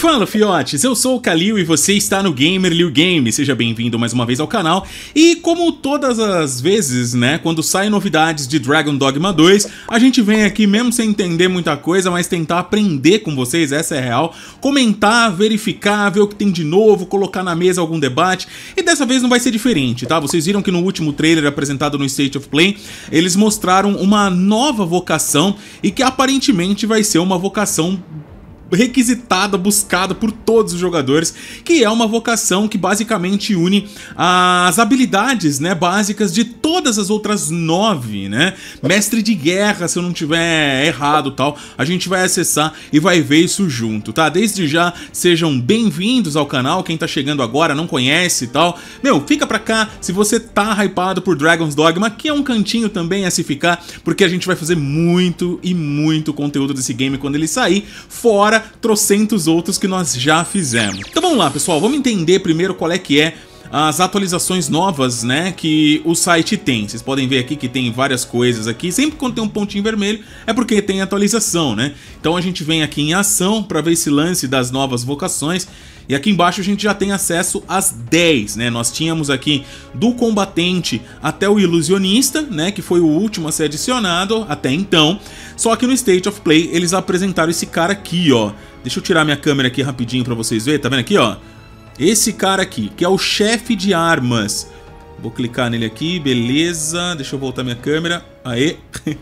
Fala, fiotes, eu sou o Kalil e você está no Gamer Liu Game. Seja bem-vindo mais uma vez ao canal. E como todas as vezes, né, quando saem novidades de Dragon Dogma 2, a gente vem aqui mesmo sem entender muita coisa, mas tentar aprender com vocês, essa é a real. Comentar, verificar, ver o que tem de novo, colocar na mesa algum debate. E dessa vez não vai ser diferente, tá? Vocês viram que no último trailer apresentado no State of Play, eles mostraram uma nova vocação e que aparentemente vai ser uma vocação requisitada, buscada por todos os jogadores, que é uma vocação que basicamente une as habilidades, né, básicas de todas as outras 9, né? Mestre de guerra, se eu não tiver errado, tal. A gente vai acessar e vai ver isso junto, tá? Desde já, sejam bem-vindos ao canal, quem tá chegando agora, não conhece e tal. Meu, fica pra cá se você tá hypado por Dragon's Dogma, que é um cantinho também a se ficar, porque a gente vai fazer muito e muito conteúdo desse game quando ele sair, fora trocentos outros que nós já fizemos. Então vamos lá, pessoal, vamos entender primeiro qual é que é as atualizações novas, né, que o site tem. Vocês podem ver aqui que tem várias coisas aqui. Sempre quando tem um pontinho vermelho é porque tem atualização, né? Então a gente vem aqui em ação para ver esse lance das novas vocações. E aqui embaixo a gente já tem acesso às 10, né? Nós tínhamos aqui do combatente até o ilusionista, né? Que foi o último a ser adicionado até então. Só que no State of Play eles apresentaram esse cara aqui, ó. Deixa eu tirar minha câmera aqui rapidinho pra vocês verem, tá vendo aqui, ó? Esse cara aqui, que é o chefe de armas. Vou clicar nele aqui, beleza. Deixa eu voltar minha câmera. Aê.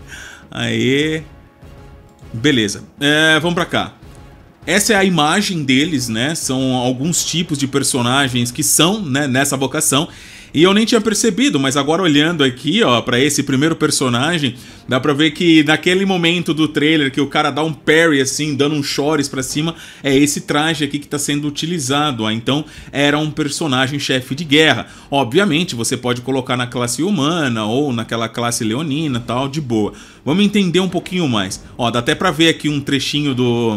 Aê. Beleza. Vamos pra cá. Essa é a imagem deles, né? São alguns tipos de personagens que são, né, nessa vocação. E eu nem tinha percebido, mas agora olhando aqui, ó, pra esse primeiro personagem, dá pra ver que naquele momento do trailer que o cara dá um parry assim, dando um chores pra cima, é esse traje aqui que tá sendo utilizado, ó. Então era um personagem chefe de guerra. Obviamente você pode colocar na classe humana ou naquela classe leonina, tal, de boa. Vamos entender um pouquinho mais. Ó, dá até pra ver aqui um trechinho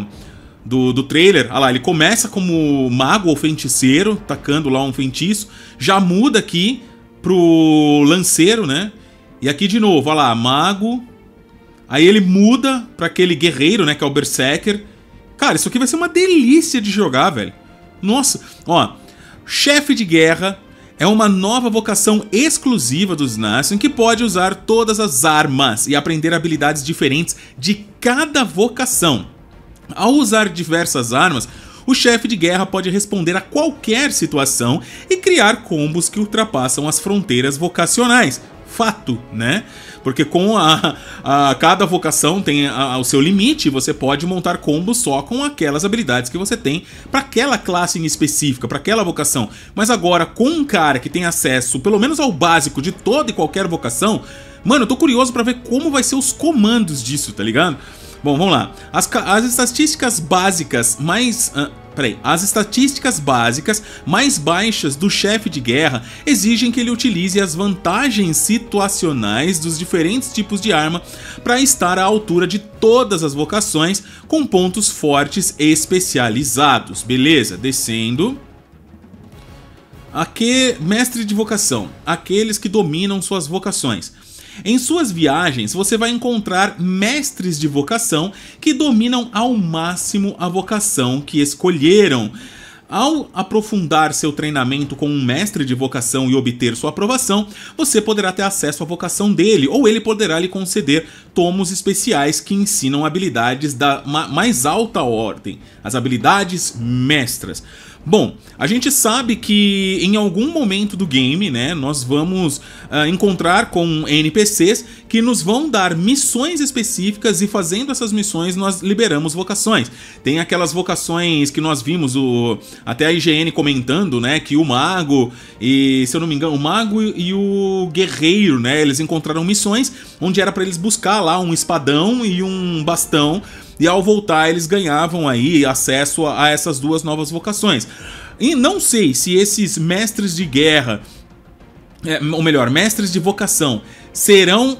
do trailer. Olha lá, ele começa como mago ou feiticeiro, tacando lá um feitiço, já muda aqui pro lanceiro, né? E aqui de novo, olha lá, mago. Aí ele muda pra aquele guerreiro, né, que é o berserker. Cara, isso aqui vai ser uma delícia de jogar, velho. Nossa, ó, chefe de guerra é uma nova vocação exclusiva dos Nation que pode usar todas as armas e aprender habilidades diferentes de cada vocação. Ao usar diversas armas, o chefe de guerra pode responder a qualquer situação e criar combos que ultrapassam as fronteiras vocacionais. Fato, né? Porque com cada vocação tem o seu limite, você pode montar combos só com aquelas habilidades que você tem para aquela classe em específica, para aquela vocação. Mas agora, com um cara que tem acesso, pelo menos ao básico de toda e qualquer vocação, mano, eu tô curioso para ver como vai ser os comandos disso, tá ligado? Bom, vamos lá. As estatísticas básicas As estatísticas básicas mais baixas do chefe de guerra exigem que ele utilize as vantagens situacionais dos diferentes tipos de arma para estar à altura de todas as vocações com pontos fortes especializados. Beleza, descendo. Aqui, mestre de vocação, aqueles que dominam suas vocações. Em suas viagens, você vai encontrar mestres de vocação que dominam ao máximo a vocação que escolheram. Ao aprofundar seu treinamento com um mestre de vocação e obter sua aprovação, você poderá ter acesso à vocação dele, ou ele poderá lhe conceder tomos especiais que ensinam habilidades da mais alta ordem, as habilidades mestras. Bom, a gente sabe que em algum momento do game, né, nós vamos encontrar com NPCs que nos vão dar missões específicas e fazendo essas missões nós liberamos vocações. Tem aquelas vocações que nós vimos, até a IGN comentando, né, que o mago e, se eu não me engano, o mago e o guerreiro, né, eles encontraram missões onde era para eles buscar lá um espadão e um bastão. E ao voltar eles ganhavam aí acesso a essas duas novas vocações. E não sei se esses mestres de guerra, ou melhor, mestres de vocação, serão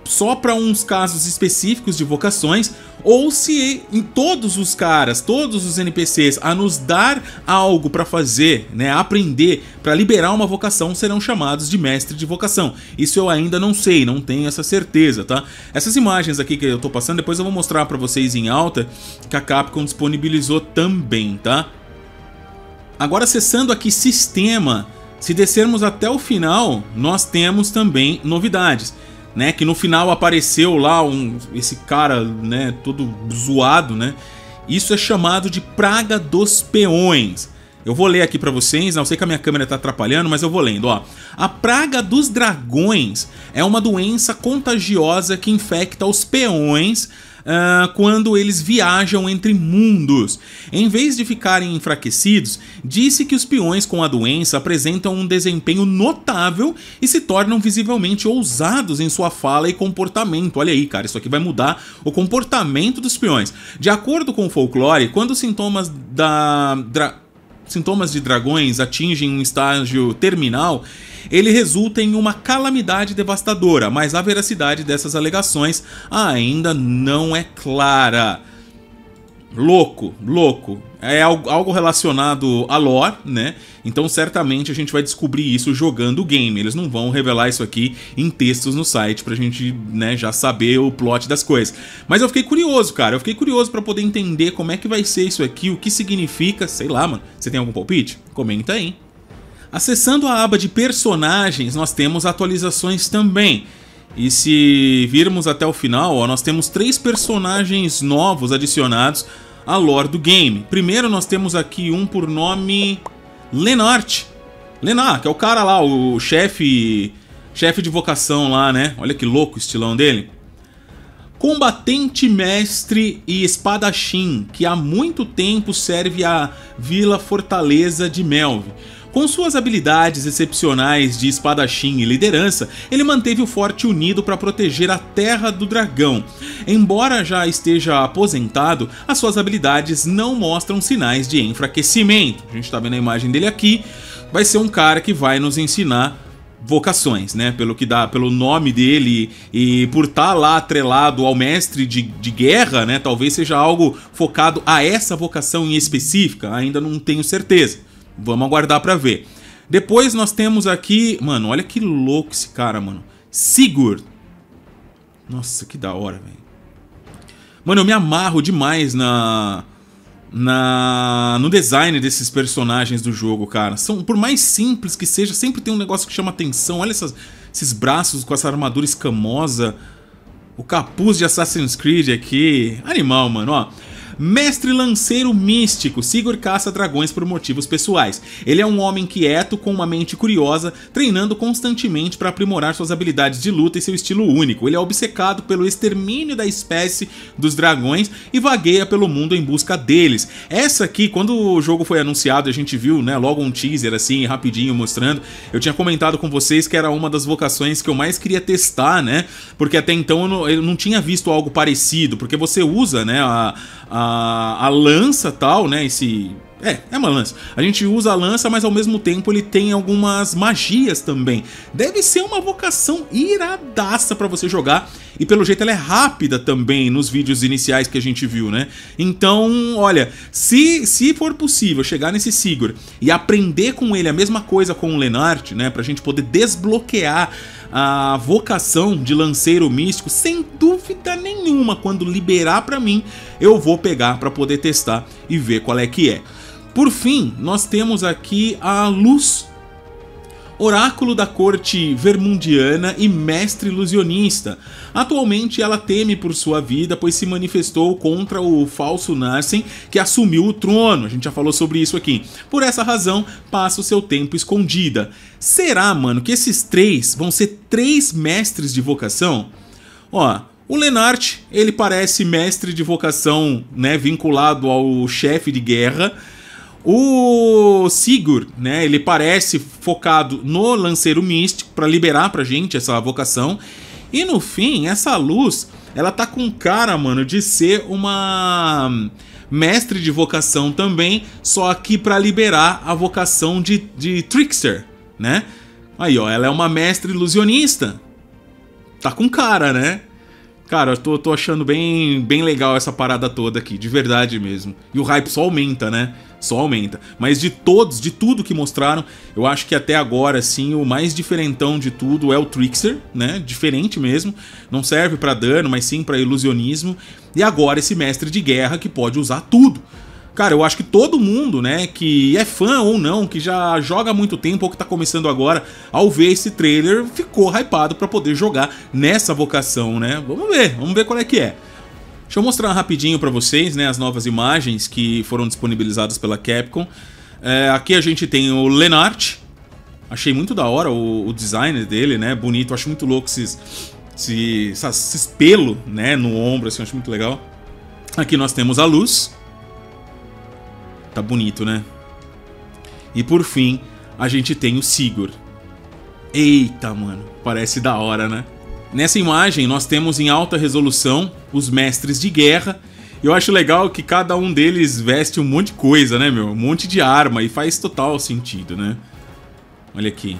só para uns casos específicos de vocações, ou se em todos os caras, todos os NPCs a nos dar algo para fazer, né, aprender, para liberar uma vocação, serão chamados de mestre de vocação. Isso eu ainda não sei, não tenho essa certeza, tá? Essas imagens aqui que eu tô passando, depois eu vou mostrar para vocês em alta, que a Capcom disponibilizou também, tá? Agora, acessando aqui sistema, se descermos até o final, nós temos também novidades, né, que no final apareceu lá esse cara, né, todo zoado, né? Isso é chamado de Praga dos Peões. Eu vou ler aqui pra vocês, eu sei que a minha câmera tá atrapalhando, mas eu vou lendo, ó. A Praga dos Dragões é uma doença contagiosa que infecta os peões quando eles viajam entre mundos. Em vez de ficarem enfraquecidos, disse que os peões com a doença apresentam um desempenho notável e se tornam visivelmente ousados em sua fala e comportamento. Olha aí, cara, isso aqui vai mudar o comportamento dos peões. De acordo com o folclore, quando os sintomas de dragões atingem um estágio terminal, ele resulta em uma calamidade devastadora, mas a veracidade dessas alegações ainda não é clara. Louco, louco. É algo relacionado a lore, né? Então certamente a gente vai descobrir isso jogando o game. Eles não vão revelar isso aqui em textos no site pra gente, né, já saber o plot das coisas. Mas eu fiquei curioso, cara. Eu fiquei curioso pra poder entender como é que vai ser isso aqui, o que significa, sei lá, mano. Você tem algum palpite? Comenta aí. Acessando a aba de personagens, nós temos atualizações também. E se virmos até o final, ó, nós temos 3 personagens novos adicionados à lore do game. Primeiro nós temos aqui um por nome Lennart. Lennart, que é o cara lá, o chefe de vocação lá, né? Olha que louco o estilão dele. Combatente, mestre e espadachim, que há muito tempo serve a Vila Fortaleza de Melve. Com suas habilidades excepcionais de espadachim e liderança, ele manteve o forte unido para proteger a Terra do Dragão. Embora já esteja aposentado, as suas habilidades não mostram sinais de enfraquecimento. A gente está vendo a imagem dele aqui. Vai ser um cara que vai nos ensinar vocações, né? Pelo que dá, pelo nome dele e por estar lá atrelado ao mestre de guerra, né? Talvez seja algo focado a essa vocação em específica. Ainda não tenho certeza. Vamos aguardar pra ver. Depois nós temos aqui... Mano, olha que louco esse cara, mano. Sigurd. Nossa, que da hora, velho. Mano, eu me amarro demais no design desses personagens do jogo, cara. Por mais simples que seja, sempre tem um negócio que chama atenção. Olha esses braços com essa armadura escamosa. O capuz de Assassin's Creed aqui. Animal, mano, ó. Mestre lanceiro místico, Sigurd caça dragões por motivos pessoais. Ele é um homem quieto, com uma mente curiosa, treinando constantemente para aprimorar suas habilidades de luta e seu estilo único. Ele é obcecado pelo extermínio da espécie dos dragões e vagueia pelo mundo em busca deles. Essa aqui, quando o jogo foi anunciado, a gente viu, né, logo um teaser assim, rapidinho mostrando. Eu tinha comentado com vocês que era uma das vocações que eu mais queria testar, né? Porque até então eu não tinha visto algo parecido, porque você usa, né, a lança tal, né, é uma lança. A gente usa a lança, mas ao mesmo tempo ele tem algumas magias também. Deve ser uma vocação iradaça pra você jogar. E pelo jeito ela é rápida também nos vídeos iniciais que a gente viu, né? Então, olha, se for possível chegar nesse Sigurd e aprender com ele a mesma coisa com o Lennart, né, pra gente poder desbloquear a vocação de lanceiro místico, sem dúvida nenhuma, quando liberar pra mim, eu vou pegar pra poder testar e ver qual é que é. Por fim, nós temos aqui a Luz, oráculo da corte vermundiana e mestre ilusionista. Atualmente ela teme por sua vida, pois se manifestou contra o falso Narsen, que assumiu o trono. A gente já falou sobre isso aqui. Por essa razão, passa o seu tempo escondida. Será, mano, que esses 3 vão ser 3 mestres de vocação? Ó, o Lennart, ele parece mestre de vocação, né, vinculado ao chefe de guerra. O Sigurd, né, ele parece focado no lanceiro místico para liberar pra gente essa vocação. E no fim, essa Luz, ela tá com cara, mano, de ser uma mestre de vocação também, só que para liberar a vocação de Trickster, né? Aí, ó, ela é uma mestre ilusionista. tá com cara, né? Cara, eu tô achando bem legal essa parada toda aqui, de verdade mesmo. E o hype só aumenta, né? Só aumenta. Mas de tudo que mostraram, eu acho que até agora, assim, o mais diferentão de tudo é o Trickster, né? Diferente mesmo. Não serve pra dano, mas sim pra ilusionismo. E agora esse mestre de guerra que pode usar tudo. Cara, eu acho que todo mundo, né, que é fã ou não, que já joga há muito tempo ou que tá começando agora, ao ver esse trailer, ficou hypado pra poder jogar nessa vocação, né? Vamos ver qual é que é. Deixa eu mostrar rapidinho pra vocês, né, as novas imagens que foram disponibilizadas pela Capcom. Aqui a gente tem o Lennart. Achei muito da hora o design dele, né, bonito. Acho muito louco esses pelo, né, no ombro, assim, acho muito legal. Aqui nós temos a Luz. Tá bonito, né? E por fim, a gente tem o Sigurd. Eita, mano, parece da hora, né? Nessa imagem, nós temos em alta resolução os mestres de guerra. E eu acho legal que cada um deles veste um monte de coisa, né, meu? Um monte de arma, e faz total sentido, né? Olha aqui.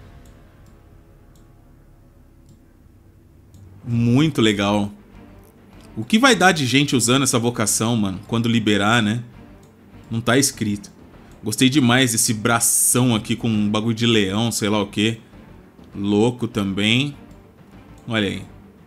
Muito legal. O que vai dar de gente usando essa vocação, mano, quando liberar, né? Não tá escrito. Gostei demais desse bração aqui com um bagulho de leão, sei lá o que. Louco também. Olha aí.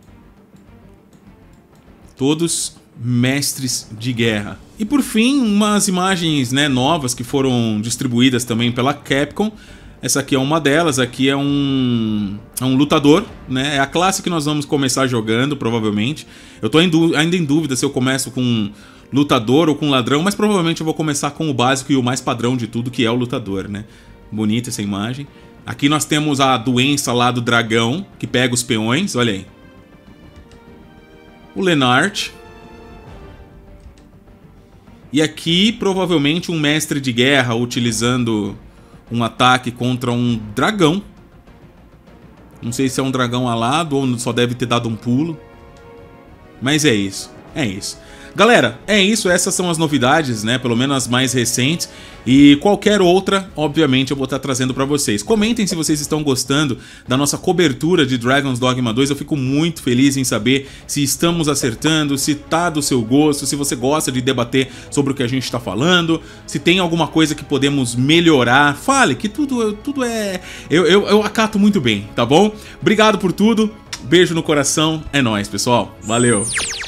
Todos mestres de guerra. E por fim, umas imagens, né, novas que foram distribuídas também pela Capcom. Essa aqui é uma delas, aqui é um lutador, né? É a classe que nós vamos começar jogando, provavelmente. Eu tô ainda em dúvida se eu começo com lutador ou com ladrão, mas provavelmente eu vou começar com o básico e o mais padrão de tudo, que é o lutador, né? Bonita essa imagem. Aqui nós temos a doença lá do dragão, que pega os peões, olha aí. O Lennart. E aqui, provavelmente, um mestre de guerra utilizando um ataque contra um dragão. Não sei se é um dragão alado ou só deve ter dado um pulo. Mas é isso, é isso. Galera, é isso, essas são as novidades, né, pelo menos as mais recentes, e qualquer outra, obviamente, eu vou estar trazendo pra vocês. Comentem se vocês estão gostando da nossa cobertura de Dragon's Dogma 2, eu fico muito feliz em saber se estamos acertando, se tá do seu gosto, se você gosta de debater sobre o que a gente tá falando, se tem alguma coisa que podemos melhorar, fale, que tudo é... Eu acato muito bem, tá bom? Obrigado por tudo, beijo no coração, é nóis, pessoal, valeu!